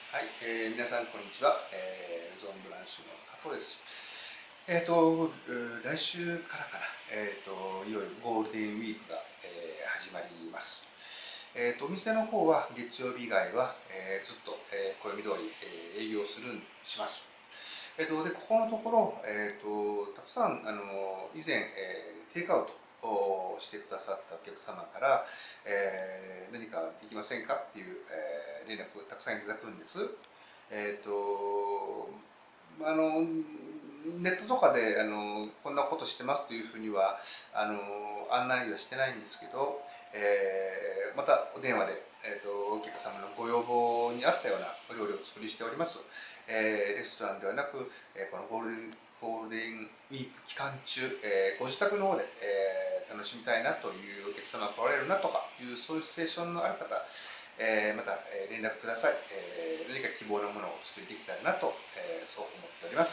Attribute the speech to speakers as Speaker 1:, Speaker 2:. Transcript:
Speaker 1: はい、皆さんこんにちは、メゾンブランシュの加藤です。来週からかな、いよいよゴールデンウィークが、始まります。お店の方は月曜日以外は、ずっと、暦通り、営業します。で、ここのところ、たくさん、以前、テイクアウトをしてくださったお客様から、何かできませんかっていう、連絡をたくさんいただくんです。えっ、と、ネットとかでこんなことしてますというふうには案内はしてないんですけど、またお電話で、お客様のご要望に合ったようなお料理をお作りしております。レストランではなく、このゴールデンウィーク期間中、ご自宅の方で、楽しみたいなというお客様が来られるなとかいうそういうシチュエーションのある方、また連絡ください。何か希望のものをお作りできたらなと、そう思っております。